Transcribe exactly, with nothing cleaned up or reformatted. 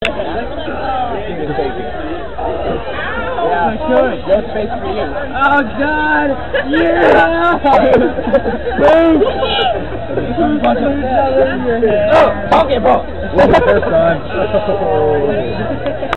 Yeah, good. No space for you. Oh God! Yeah! Boom! Oh, okay, bro. First time.